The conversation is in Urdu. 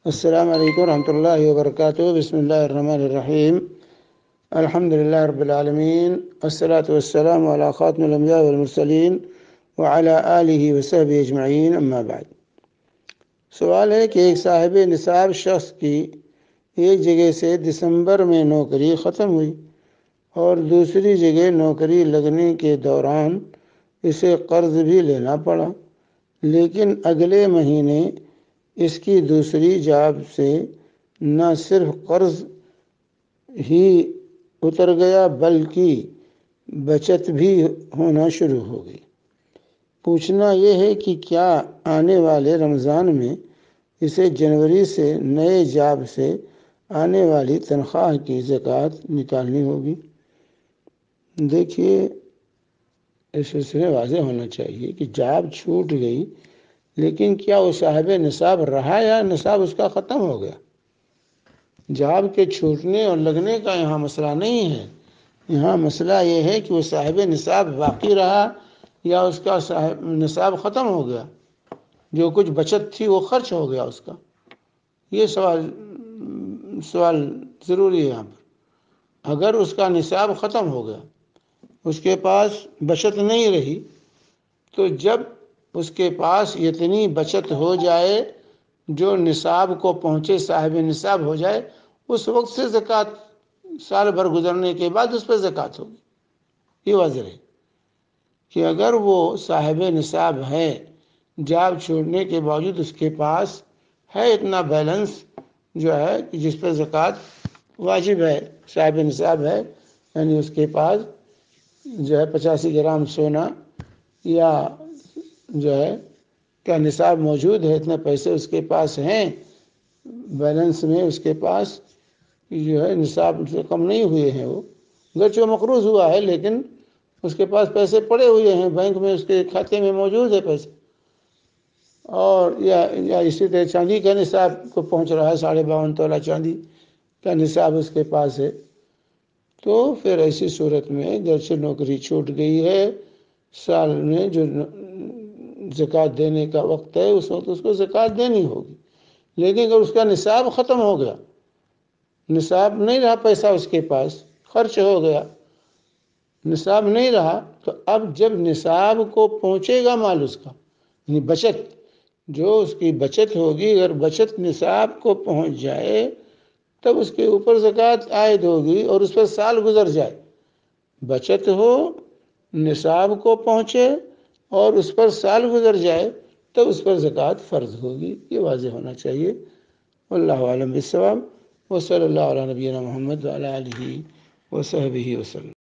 السلام علیکم ورحمۃ اللہ وبرکاتہ۔ بسم اللہ الرحمن الرحیم۔ الحمد للہ رب العالمین، والصلاة والسلام علی خاتم الانبیاء والمرسلین وعلی آلہ وصحبہ اجمعین، اما بعد۔ سوال ہے کہ ایک صاحب نصاب شخص کی ایک جگہ سے دسمبر میں نوکری ختم ہوئی اور دوسری جگہ نوکری لگنے کے دوران اسے قرض بھی لینا پڑا، لیکن اگلے مہینے اس کی دوسری جاب سے نہ صرف قرض ہی اتر گیا بلکہ بچت بھی ہونا شروع ہو گئی۔ پوچھنا یہ ہے کہ کیا آنے والے رمضان میں اسے جنوری سے نئے جاب سے آنے والی تنخواہ کی زکوٰۃ نکالنی ہوگی؟ دیکھیے، اس سلسلے میں واضح ہونا چاہیے کہ جاب چھوٹ گئی، لیکن کیا وہ صاحب نصاب رہا یا نصاب اس کا ختم ہو گیا؟ جاب کے چھوٹنے اور لگنے کا یہاں مسئلہ نہیں ہے، یہاں مسئلہ یہ ہے کہ وہ صاحب نصاب باقی رہا یا اس کا نصاب ختم ہو گیا، جو کچھ بچت تھی وہ خرچ ہو گیا اس کا۔ یہ سوال ضروری ہے یہاں پر۔ اگر اس کا نصاب ختم ہو گیا، اس کے پاس بچت نہیں رہی، تو جب اس کے پاس اتنی بچت ہو جائے جو نصاب کو پہنچے، صاحب نصاب ہو جائے، اس وقت سے زکوٰۃ سال بھر گزرنے کے بعد اس پہ زکوٰۃ ہوگی۔ یہ واضح ہے کہ اگر وہ صاحب نصاب ہے، جاب چھوڑنے کے باوجود اس کے پاس ہے اتنا بیلنس جو ہے کہ جس پہ زکوٰۃ واجب ہے، صاحب نصاب ہے، یعنی اس کے پاس جو ہے 85 گرام سونا یا جو ہے کا نصاب موجود ہے، اتنے پیسے اس کے پاس ہیں بیلنس میں، اس کے پاس جو ہے نصاب سے کم نہیں ہوئے ہیں، وہ گرچہ مقروض ہوا ہے لیکن اس کے پاس پیسے پڑے ہوئے ہیں بینک میں، اس کے کھاتے میں موجود ہے پیسے، اور یا اسی طرح چاندی کا نصاب کو پہنچ رہا ہے، 52.5 تولہ چاندی کا نصاب اس کے پاس ہے، تو پھر ایسی صورت میں گرچہ نوکری چھوٹ گئی ہے، سال میں جو زکوٰۃ دینے کا وقت ہے اس وقت اس کو زکوٰۃ دینی ہوگی۔ لیکن اگر اس کا نصاب ختم ہو گیا، نصاب نہیں رہا، پیسہ اس کے پاس خرچ ہو گیا، نصاب نہیں رہا، تو اب جب نصاب کو پہنچے گا مال اس کا، یعنی بچت جو اس کی بچت ہوگی، اگر بچت نصاب کو پہنچ جائے تب اس کے اوپر زکوٰۃ عائد ہوگی، اور اس پر سال گزر جائے، بچت ہو، نصاب کو پہنچے اور اس پر سال گزر جائے تب اس پر زکوٰۃ فرض ہوگی۔ یہ واضح ہونا چاہیے۔ واللہ اعلم بالصواب، وصلی اللہ علی نبینا محمد وعلی آلہ وصحبہ وسلم۔